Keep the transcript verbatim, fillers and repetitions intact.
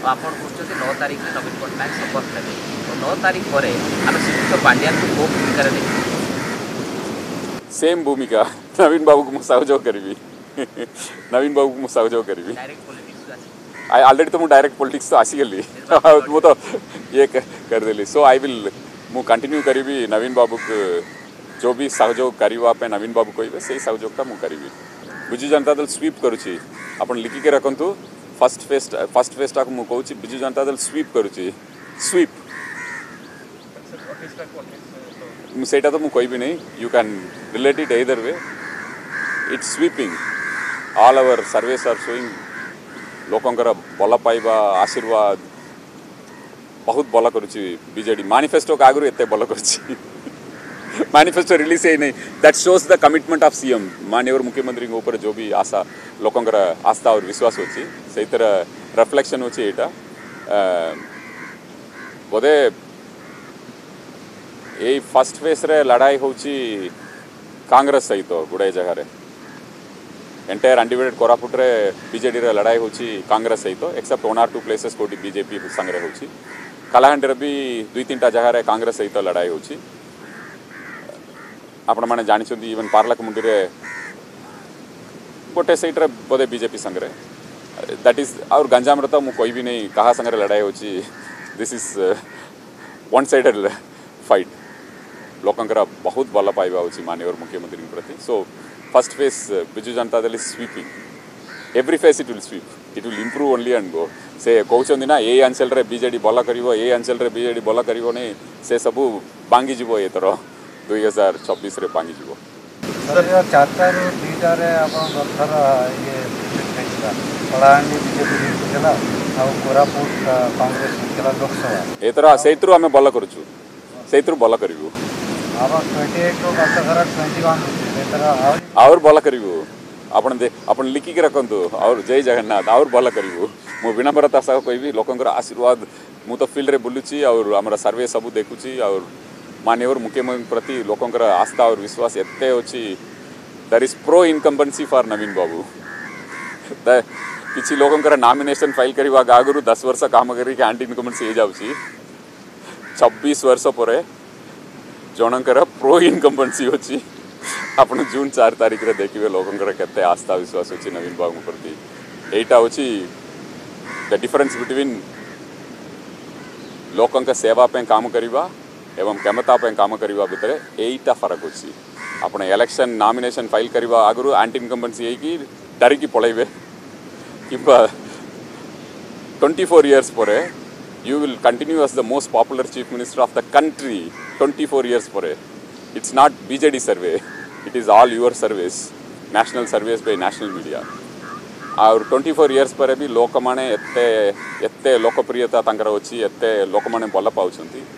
ଆପଣ କହୁଛନ୍ତି ନଅ ତାରିଖରେ ନବୀନ ପଟ୍ଟନାୟକ ଶପଥ ନେବେ ତ ନଅ ତାରିଖ ପରେ ଆମେ ଶ୍ରୀଯୁକ୍ତ ପାଣ୍ଡିଆନଙ୍କୁ କୋଉ ଭୂମିକାରେ ଦେଖିବୁ? सेम भूमिका नवीन बाबू को सहयोग करी नवीन बाबू को सहयोग करी डायरेक्ट पॉलिटिक्स आसी ऑलरेडी तो डायरेक्ट पॉलिटिक्स तो आसीगली मु तो ये करदेली सो आई विल मु कंटिन्यू करी नवीन बाबू को जो भी सहयोग करने नवीन बाबू कहे से सहयोगता मु करी बिजु जनता दल स्वीप करुच्ची आप लिखिके रखु फर्स्ट फेज फर्स्ट फेजटा को कहूँ बिजु जनता दल स्वीप करुच्ची स्वीप सेटा तो मुझे नहीं you can relate it either way it's sweeping all our surveys are showing लोकंकर बल पाइबा आशीर्वाद बहुत बल करुच्ची बीजेडी मैनिफेस्टो का आगु एत बल कर मैनिफेस्टो रिलीज है नहीं that shows the commitment of CM माननीय मुख्यमंत्री ऊपर जो भी आशा लोकंकर आस्था और विश्वास होची से तरह रिफ्लेक्शन होची एटा बोधे यही फर्स्ट फेज रे लड़ाई होची कांग्रेस सहित गुड़ाई जगह एंटायर अनडिवाइडेड कोरापुट रे बीजेडी रे लड़ाई होची कांग्रेस सहित except one or two places कोटी बीजेपी संगे होची कलाहांडी रे भी दुई तीन टा जगह रे कांग्रेस सहित लड़ाई होची आपण माने जानि छथि इवन पार्लाकमुंडी रे गोटे साइड रे बोधे बीजेपी संगे दैट इज और गंजाम रे तो मु कोई भी नहीं कहा संगे लड़ाई होची this is one sided fight लोकंकर बहुत भल पाइबा होची माननीय मुख्यमंत्री प्रति so first phase Biju Janata Dal is sweeping every phase it will sweep it will improve only and go से कहते ना ये अंचल रे बीजेडी भल करिवो ये अंचल रे बीजेडी भल करिवो नहीं से सबू बांगी जीवो ए थर दुई हजार छब्बीस रे बांगी जीवो सर चारटा रो दीटा रे आपण गथर ये देखला कलाहांडी बीजेपी जितला आ कोरापुट कांग्रेस जितला लोकसभा ए तरह सेइत्रु हमें भल करूछु सेइत्रु भल करिवो और भल करूँ आपण दे आपण लिखिक रखु और जय जगन्नाथ और भल करूँ मु विनम्रता सह कहि लोकंकर आशीर्वाद मु तो फील्ड रे बुलुची और आम सर्वे सबू देखुची और माननीय मुख्यमंत्री प्रति लोकंकर आस्था और विश्वास एते अछि that is pro incumbency for Naveen Babu किसी लोकंकर नॉमिनेशन फाइल करवा आगु दस वर्ष काम करके एंटी इनकम्बेंसी हो जाउची छब्बीस वर्ष पर जनकर प्रो इनकम्बेंसी होची आपण जून चार तारीख रे देखिए लोकंकर केते आस्था विश्वास होची नवीन बाबू प्रति एटा होची द डिफरेंस बिटवीन लोकंक सेवा पे काम करिवा एवं क्षमता पे काम करिवा भितर एटा फरक होची आपण इलेक्शन नॉमिनेशन फाइल करिवा आगु एंटी इनकम्बेंसी होई डरिकी पळैबे किंबा ट्वेंटी फोर इयर्स पर you will continue as the most popular chief minister of the country twenty-four years for it's not B J D survey it is all your service national service by national media और twenty-four years पर भी लोक माने एते एते लोकप्रियता तांकर होची एते लोक माने भल पाउछंती